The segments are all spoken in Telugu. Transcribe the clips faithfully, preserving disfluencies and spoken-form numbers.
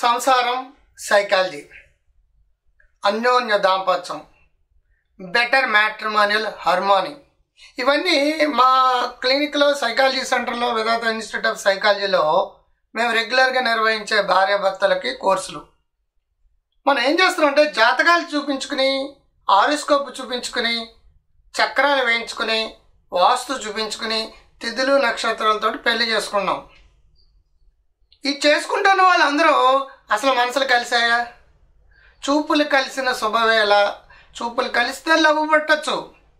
సంసారం, సైకాలజీ, అన్యోన్య దాంపత్యం, బెటర్ మ్యాట్రిమోనియల్ హార్మోనీ, ఇవన్నీ మా క్లినిక్లో సైకాలజీ సెంటర్లో వేదాంత ఇన్స్టిట్యూట్ ఆఫ్ సైకాలజీలో మేము రెగ్యులర్గా నిర్వహించే భార్యాభర్తలకి కోర్సులు. మనం ఏం చేస్తున్నామంటే జాతకాలు చూపించుకుని, ఆరోస్కోప్ చూపించుకుని, చక్రాలు వేయించుకుని, వాస్తు చూపించుకుని, తిథులు నక్షత్రాలతో పెళ్లి చేసుకున్నాం. ఇది చేసుకుంటున్న వాళ్ళందరూ అసలు మనసులు కలిసాయా? చూపులు కలిసిన శుభవేళ, చూపులు కలిస్తే లవ్ పట్టచ్చు.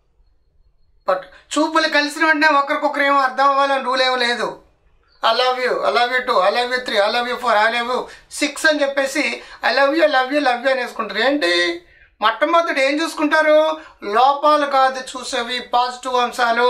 బట్ చూపులు కలిసిన వెంటనే ఒకరికొకరు ఏమో అర్థం అవ్వాలని రూల్ ఏమో లేదు. I love you, I love you too, I love you three, I love you four, I love you six అని చెప్పేసి I love you love you love you అని వేసుకుంటారు. ఏంటి మొట్టమొదటి ఏం చూసుకుంటారు? లోపాలు కాదు చూసేవి, పాజిటివ్ అంశాలు.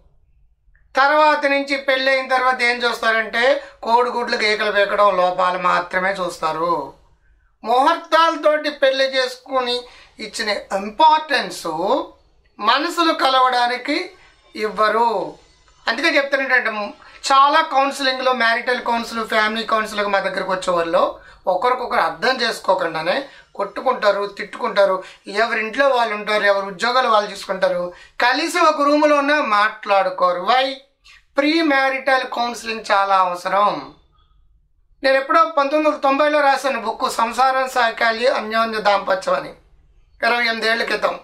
తర్వాత నుంచి పెళ్ళి అయిన తర్వాత ఏం చూస్తారంటే కోడిగుడ్లు కేకలు పీకడం, లోపాలు మాత్రమే చూస్తారు. ముహూర్తాలతోటి పెళ్లి చేసుకుని ఇచ్చిన ఇంపార్టెన్సు మనసులు కలవడానికి ఇవ్వరు. అందుకే చెప్తానంటే చాలా కౌన్సిలింగ్లో, మ్యారిటల్ కౌన్సిల్, ఫ్యామిలీ కౌన్సిలింగ్ మా దగ్గరకు వచ్చే వాళ్ళు ఒకరికొకరు అర్థం చేసుకోకుండానే కొట్టుకుంటారు, తిట్టుకుంటారు. ఎవరింట్లో వాళ్ళు ఉంటారు, ఎవరి ఉద్యోగాలు వాళ్ళు చూసుకుంటారు, కలిసి ఒక రూములో ఉన్న మాట్లాడుకోరు. వై? ప్రీ మ్యారిటల్ కౌన్సిలింగ్ చాలా అవసరం. నేను ఎప్పుడో పంతొమ్మిది వందల తొంభైలో రాశాను బుక్ సంసారం, సైకాలజీ, అన్యోన్య దాంపత్యం అని, ఇరవై ఎనిమిదేళ్ల క్రితం.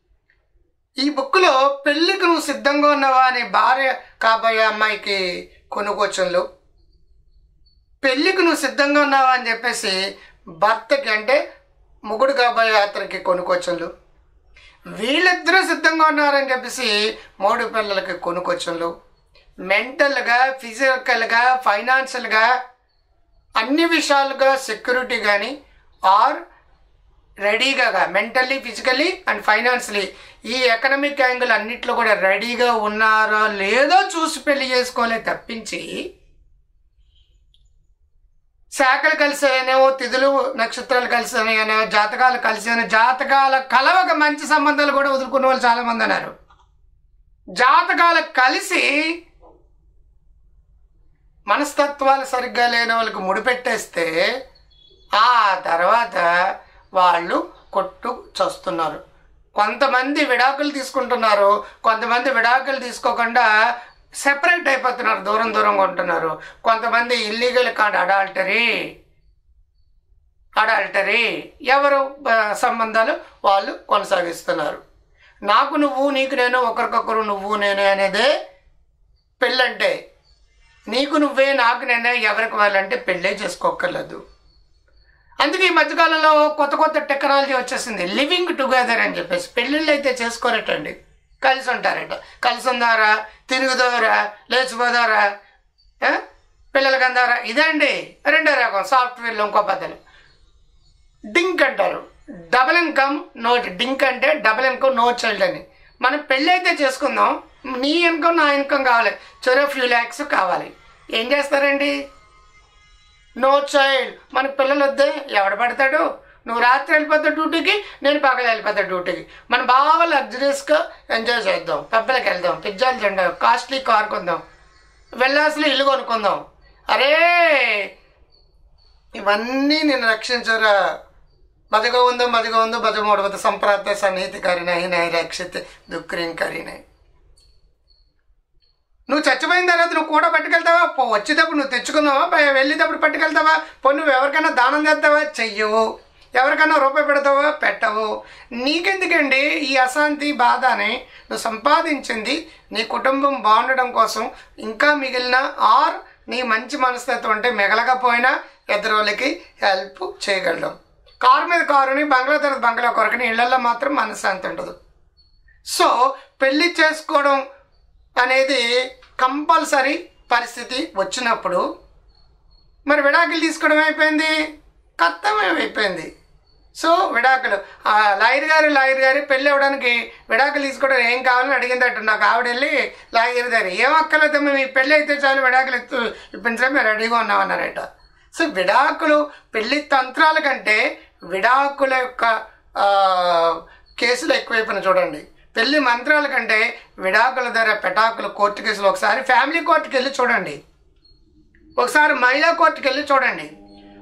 ఈ బుక్లో పెళ్ళికి నువ్వు సిద్ధంగా ఉన్నావా అని భార్య కాబోయే అమ్మాయికి కొన్ని క్వశ్చన్లు, పెళ్ళికి నువ్వు సిద్ధంగా ఉన్నావా అని చెప్పేసి భర్తకి అంటే మొగుడు కాబోయే అతనికి కొన్ని క్వశ్చన్లు, వీళ్ళిద్దరూ సిద్ధంగా ఉన్నారని చెప్పేసి మూడు పిల్లలకి కొన్ని క్వశ్చన్లు, మెంటల్గా, ఫిజికల్గా, ఫైనాన్షియల్గా అన్ని విషయాలుగా సెక్యూరిటీ కానీ ఆర్ రెడీగా, మెంటల్లీ, ఫిజికలీ అండ్ ఫైనాన్షియలీ ఈ ఎకనామిక్ యాంగిల్ అన్నిట్లో కూడా రెడీగా ఉన్నారో లేదో చూసి పెళ్లి చేసుకోలే తప్పించి శాఖలు కలిసాయనేమో, తిథులు నక్షత్రాలు కలిసాయనో, జాతకాలు కలిసాయనో, జాతకాల కలవక మంచి సంబంధాలు కూడా వదులుకున్న వాళ్ళు చాలామంది అన్నారు. జాతకాలు కలిసి మనస్తత్వాలు సరిగ్గా లేని వాళ్ళకి ముడిపెట్టేస్తే ఆ తర్వాత వాళ్ళు కొట్టు చస్తున్నారు. కొంతమంది విడాకులు తీసుకుంటున్నారు, కొంతమంది విడాకులు తీసుకోకుండా సెపరేట్ అయిపోతున్నారు, దూరం దూరంగా ఉంటున్నారు. కొంతమంది ఇల్లీగల్ కాదు, అడాల్టరీ అడాల్టరీ ఎవరు సంబంధాలు వాళ్ళు కొనసాగిస్తున్నారు. నాకు నువ్వు, నీకు నేను, ఒకరికొకరు నువ్వు నేనే అనేదే పెళ్ళంటే. నీకు నువ్వే, నాకు నేనే, ఎవరికి వాళ్ళంటే పెళ్ళే చేసుకోక్కర్లేదు. అందుకే ఈ మధ్యకాలంలో కొత్త కొత్త టెక్నాలజీ వచ్చేసింది, లివింగ్ టుగెదర్ అని చెప్పేసి. పెళ్ళిళ్ళు అయితే చేసుకోరటండి, కలిసి ఉంటారట. కలిసి ఉందారా, తిరుగుదారా, లేచిపోదారా, పిల్లలకి అందారా, ఇదే అండి రెండో రకం సాఫ్ట్వేర్లో. ఇంకో పద్ధతి డింక్ అంటారు, డబుల్ ఇన్కమ్ నో. డింక్ అంటే డబుల్ ఇన్కమ్ నో చైల్డ్ అని. మనం పెళ్ళి అయితే చేసుకుందాం, నీ ఇన్కమ్ నా ఇన్కమ్ కావాలి, చెరో ఫ్యూ ల్యాక్స్ కావాలి. ఏం చేస్తారండి? No child. మనకు పిల్లలు వద్దే, ఎవడ పడతాడు? నువ్వు రాత్రి వెళ్ళిపోతావు డ్యూటీకి, నేను పగలు వెళ్ళిపోతాను డ్యూటీకి. మనం బాగా లగ్జరీస్గా ఎంజాయ్ చేద్దాం, పబ్బులకు వెళ్దాం, పిజ్జాలు తిందాం, కాస్ట్లీ కార్ కొందాం, వెళ్ళాల్సిన ఇల్లు కొనుక్కుందాం. అరే ఇవన్నీ నేను రక్షించరా. మదిగా ఉందో మదిగా ఉందో బజమూడవత సంప్రాప్త సన్నిహితి కరినాయి నై రక్షిత దుఃఖం కరినాయి. నువ్వు చచ్చిపోయిన తర్వాత నువ్వు కూడా పట్టుకెళ్తావా? వచ్చేటప్పుడు నువ్వు తెచ్చుకుందావా? వెళ్ళేటప్పుడు పట్టుకెళ్తావా? పో నువ్వు ఎవరికైనా దానం చేస్తావా? చెయ్యవు. ఎవరికైనా రూపాయి పెడతావా? పెట్టవు. నీకెందుకండి ఈ అశాంతి, బాధ అని? నువ్వు సంపాదించింది నీ కుటుంబం బాగుండడం కోసం, ఇంకా మిగిలిన ఆర్ నీ మంచి మనస్తత్వం అంటే మిగలకపోయినా ఎదురు వాళ్ళకి హెల్ప్ చేయగలడం. కారు మీద కారుని, బంగ్లా తర్వాత బంగ్లా కొరకని, ఇళ్లలో మాత్రం మనశ్శాంతి ఉండదు. సో పెళ్ళి చేసుకోవడం అనేది కంపల్సరీ పరిస్థితి వచ్చినప్పుడు మరి విడాకులు తీసుకోవడం అయిపోయింది, కర్తవ్యమైపోయింది. సో విడాకులు, లాయర్ గారు లాయర్ గారు పెళ్ళి అవ్వడానికి విడాకులు తీసుకోవడం ఏం కావాలని అడిగిందట. నాకు ఆవిడ వెళ్ళి లాయర్ గారు ఏం అక్కర్లేదమ్మా, మీ పెళ్ళి అయితే చాలు, విడాకులు ఎత్తు ఇప్పించడం మేము రెడీగా ఉన్నామన్నారట. సో విడాకులు పెళ్లి తంత్రాల కంటే విడాకుల యొక్క కేసులు ఎక్కువైపోయినా చూడండి. పెళ్లి మంత్రాల కంటే విడాకుల ధర పెటాకులు కోర్టు కేసులు. ఒకసారి ఫ్యామిలీ కోర్టుకి వెళ్ళి చూడండి, ఒకసారి మహిళా కోర్టుకి వెళ్ళి చూడండి.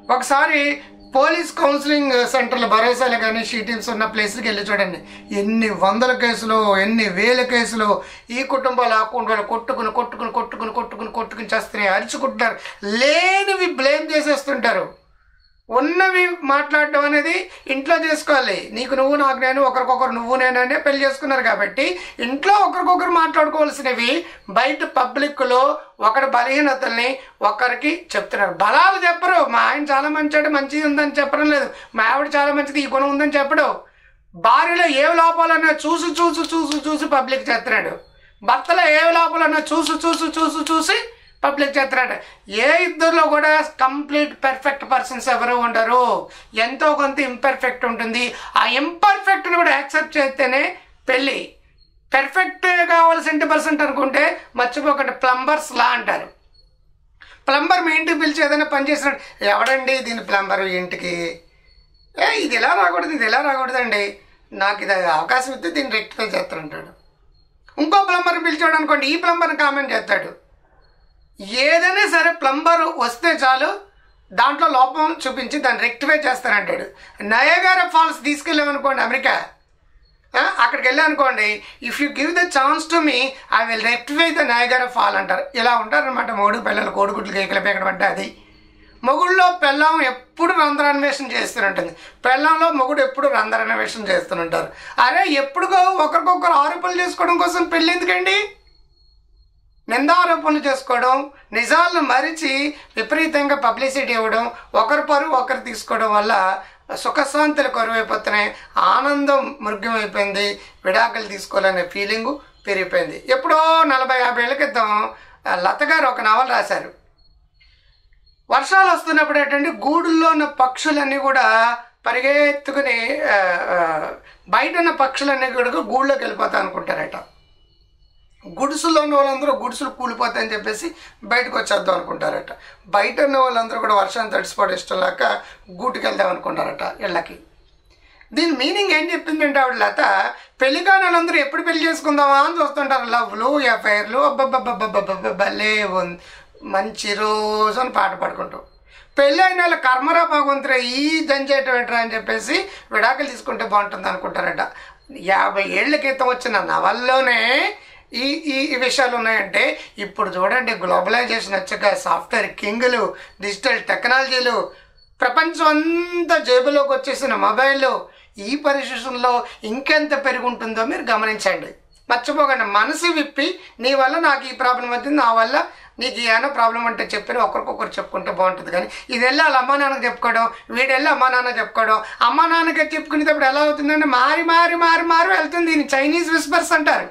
ఒకసారి పోలీస్ కౌన్సిలింగ్ సెంటర్లు భరోసాలు కానీ షీటింగ్స్ ఉన్న ప్లేస్కి వెళ్ళి చూడండి, ఎన్ని వందల కేసులు, ఎన్ని వేల కేసులు. ఈ కుటుంబాలు ఆ కుటుంబాలు కొట్టుకుని కొట్టుకుని కొట్టుకుని కొట్టుకుని కొట్టుకుని చేస్తున్నాయి, అరుచుకుంటున్నారు, లేనివి బ్లేమ్ చేసేస్తుంటారు. ఉన్నవి మాట్లాడడం అనేది ఇంట్లో చేసుకోవాలి. నీకు నువ్వు, నాకు నేను, ఒకరికొకరు నువ్వు నేను అనే పెళ్లి చేసుకున్నారు కాబట్టి ఇంట్లో ఒకరికొకరు మాట్లాడుకోవాల్సినవి బయట పబ్లిక్లో ఒకరి బలహీనతల్ని ఒకరికి చెప్తున్నారు. బలాలు చెప్పరు. మా ఆయన చాలా మంచివాడు, మంచిది ఉందని చెప్పడం లేదు. మా ఆవిడ చాలా మంచిది, ఈ గుణం ఉందని చెప్పడం. భార్యలో ఏ లోపాలన్నా చూసి చూసి చూసి చూసి పబ్లిక్ చేస్తున్నాడు. భర్తలో ఏ లోపాలన్నా చూసి చూసి చూసి చూసి పబ్లిక్ చేస్తున్నాడు. ఏ ఇద్దరిలో కూడా కంప్లీట్ పర్ఫెక్ట్ పర్సన్స్ ఎవరు ఉండరు. ఎంతో కొంత ఇంపర్ఫెక్ట్ ఉంటుంది. ఆ ఇంపర్ఫెక్ట్ని కూడా యాక్సెప్ట్ చేస్తేనే పెళ్ళి. పర్ఫెక్ట్ కావాలి సెంటీ పర్సెంట్ అనుకుంటే మర్చిపోకండి, ప్లంబర్స్ లా అంటారు. ప్లంబర్ మీ ఇంటికి పిలిచి ఏదైనా పని చేసినట్టు, ఎవడండి దీని ప్లంబర్ ఇంటికి, ఏ ఇది ఎలా రాకూడదు, ఇది ఎలా రాకూడదండి, నాకు ఇది అవకాశం ఇస్తే దీన్ని రెక్టిఫై చేస్తానంటాడు. ఇంకో ప్లంబర్ని పిలిచాడు అనుకోండి, ఈ ప్లంబర్ని కామెంట్ చేస్తాడు. ఏదైనా సరే ప్లంబర్ వస్తే చాలు దాంట్లో లోపం చూపించి దాన్ని రెక్టిఫై చేస్తానంటాడు. నయాగరా ఫాల్స్ తీసుకెళ్ళామనుకోండి అమెరికా, అక్కడికి వెళ్ళానుకోండి, if you give the chance to me I will rectify the Niagara fall అంటారు. ఇలా ఉంటారనమాట మొగుడు పిల్లలు, కోడిగుడ్లు కేకలు పేకడం అంటే అది. మొగుళ్ళలో పెళ్ళం ఎప్పుడు రంధ్రాన్వేషణ చేస్తూనే పెళ్ళంలో మొగుడు ఎప్పుడు రంధ్రాన్వేషణ చేస్తూనే అరే ఎప్పుడుగో ఒకరికొకరు ఆరోపణలు చేసుకోవడం కోసం పెళ్ళి ఎందుకండి? నిందారోపణలు చేసుకోవడం, నిజాలను మరిచి విపరీతంగా పబ్లిసిటీ ఇవ్వడం, ఒకరి పరువు ఒకరు తీసుకోవడం వల్ల సుఖశాంతులు కరువైపోతున్నాయి. ఆనందం మృగ్యమైపోయింది. విడాకులు తీసుకోవాలనే ఫీలింగు పెరిగిపోయింది. ఎప్పుడో నలభై యాభై ఏళ్ళ క్రితం లత గారు ఒక నవల రాశారు. వర్షాలు వస్తున్నప్పుడు ఏంటంటే గూడుల్లో ఉన్న పక్షులన్నీ కూడా పరిగెత్తుకుని బయట ఉన్న పక్షులన్నీ కూడా గూళ్ళోకి వెళ్ళిపోతా అనుకుంటారట. గుడుసులో ఉన్న వాళ్ళందరూ గుడుసులు కూలిపోతాయని చెప్పేసి బయటకు వచ్చేద్దాం అనుకుంటారట. బయట ఉన్న వాళ్ళందరూ కూడా వర్షాన్ని తడిసిపోవడం ఇష్టం లేక గూటికి వెళ్దాం అనుకుంటారట ఇళ్ళకి. దీని మీనింగ్ ఏం చెప్పిందంటే ఆవిడ లత, పెళ్లి కాని వాళ్ళందరూ ఎప్పుడు పెళ్లి చేసుకుందామా అని చూస్తుంటారు. లవ్లు, ఎఫ్ఐఆర్లు, అబ్బబ్బబ్బబ్బబ్బ భలే ఉంది మంచి రోజు అని పాట పాడుకుంటాం. పెళ్ళి అయిన వాళ్ళ కర్మరా భగవంతురా ఈ జంజేట పెట్టరా అని చెప్పేసి విడాకులు తీసుకుంటే బాగుంటుంది అనుకుంటారట. యాభై ఏళ్ల క్రితం వచ్చిన నవల్లోనే ఈ ఈ విషయాలు ఉన్నాయంటే ఇప్పుడు చూడండి, గ్లోబలైజేషన్ వచ్చాక సాఫ్ట్వేర్ కింగులు, డిజిటల్ టెక్నాలజీలు, ప్రపంచం అంతా జేబులోకి వచ్చేసిన మొబైల్లో, ఈ పరిస్థితుల్లో ఇంకెంత పెరుగుంటుందో మీరు గమనించండి. మర్చిపోకండి, మనసు విప్పి నీ వల్ల నాకు ఈ ప్రాబ్లం వచ్చింది, నా వల్ల నీకు ఏమైనా ప్రాబ్లం అంటే చెప్పిన ఒకరికొకరు చెప్పుకుంటే బాగుంటుంది. కానీ ఇది వెళ్ళి వాళ్ళ అమ్మా నాన్నకి చెప్పుకోవడం, వీడు వెళ్ళి అమ్మా నాన్న చెప్పుకోవడం, అమ్మా నాన్నకి చెప్పుకునేటప్పుడు ఎలా అవుతుందంటే మారి మారి మారి మారి వెళ్తుంది. దీన్ని చైనీస్ విస్పర్స్ అంటారు.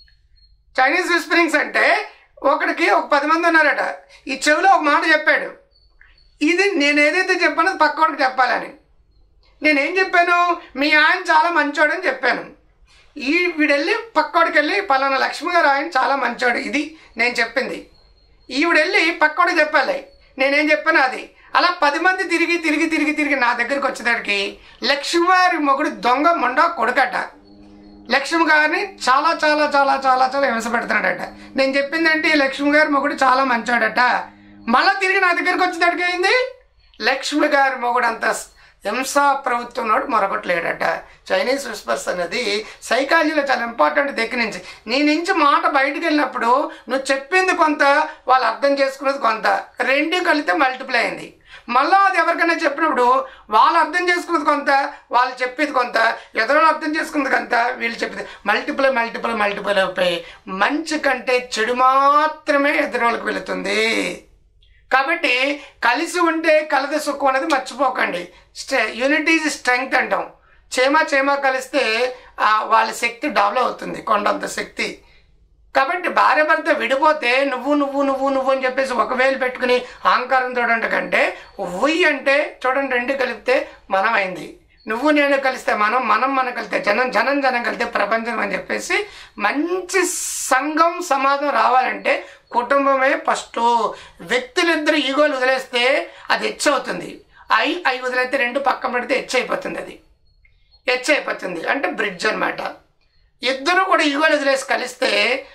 చైనీస్ విస్పరింగ్స్ అంటే ఒకడికి ఒక పది మంది ఉన్నారట. ఈ చెవిలో ఒక మాట చెప్పాడు, ఇది నేను ఏదైతే చెప్పానో పక్కవాడికి చెప్పాలని. నేనేం చెప్పాను, మీ ఆయన చాలా మంచోడని చెప్పాను. ఈ వీడెళ్ళి పక్కవాడికి వెళ్ళి పలానా లక్ష్మి గారు ఆయన చాలా మంచోడు, ఇది నేను చెప్పింది. ఈవిడెళ్ళి పక్కవాడికి చెప్పాలి నేనేం చెప్పాను అది. అలా పది మంది తిరిగి తిరిగి తిరిగి తిరిగి నా దగ్గరికి వచ్చేదానికి లక్ష్మి గారి మొగుడు దొంగ మొండ కొడుకట. లక్ష్మి గారిని చాలా చాలా చాలా చాలా చాలా హింస పెడుతున్నాడట. నేను చెప్పిందంటే ఈ లక్ష్మి గారి మొగుడు చాలా మంచోడట. మళ్ళీ తిరిగి నా దగ్గరికి వచ్చేదానికి అయింది లక్ష్మి గారి మొగుడు అంత హింసా ప్రభుత్వం నాడు మరొకటి లేడట. చైనీస్ విస్పర్స్ అనేది సైకాలజీలో చాలా ఇంపార్టెంట్. దగ్గర నుంచి నీ నుంచి మాట బయటకు వెళ్ళినప్పుడు నువ్వు చెప్పింది కొంత, వాళ్ళు అర్థం చేసుకున్నది కొంత, రెండు కలిపితే మల్టిప్లై అయింది. మళ్ళీ అది ఎవరికైనా చెప్పినప్పుడు వాళ్ళు అర్థం చేసుకున్నది కొంత, వాళ్ళు చెప్పేది కొంత, ఎదురు అర్థం చేసుకున్నది కొంత, వీళ్ళు చెప్పేది మల్టిపుల్ మల్టిపుల్ మల్టిపుల్ అయిపోయి మంచి కంటే చెడు మాత్రమే ఎదురోళ్ళకి వెళుతుంది. కాబట్టి కలిసి ఉంటే కలద సుఖం అనేది మర్చిపోకండి. స్ట్రె యూనిటీ ఈజ్ స్ట్రెంగ్త్ అంటాం. చేమ చేమ కలిస్తే వాళ్ళ శక్తి డెవలప్ అవుతుంది, కొండంత శక్తి. కాబట్టి భార్య భర్త విడిపోతే నువ్వు నువ్వు నువ్వు నువ్వు అని చెప్పేసి ఒక వేలు పెట్టుకుని అహంకారం చూడండి కంటే ఉయ్యి అంటే చూడండి రెండు కలిపితే మనం అయింది. నువ్వు నేను కలిస్తే మనం, మనం మనం కలిస్తే జనం, జనం జనం కలిస్తే ప్రపంచం అని చెప్పేసి మంచి సంఘం సమాజం రావాలంటే కుటుంబమే ఫస్ట్. వ్యక్తులిద్దరు ఈగోలు వదిలేస్తే అది హెచ్ అవుతుంది. ఐ ఐ వదిలేస్తే రెండు పక్కన పెడితే హెచ్ అయిపోతుంది. అది హెచ్ అయిపోతుంది అంటే బ్రిడ్జ్ అనమాట. ఇద్దరు కూడా ఈగోలు వదిలేసి కలిస్తే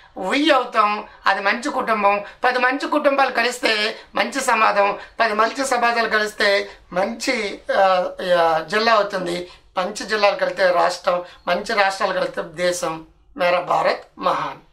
వి అవుతాం. అది మంచి కుటుంబం. పది మంచి కుటుంబాలు కలిస్తే మంచి సమాజం, పది మంచి సమాజాలు కలిస్తే మంచి జిల్లా అవుతుంది. మంచి జిల్లాలు కలిస్తే రాష్ట్రం, మంచి రాష్ట్రాలు కలిస్తే దేశం. మేరా భారత్ మహాన్.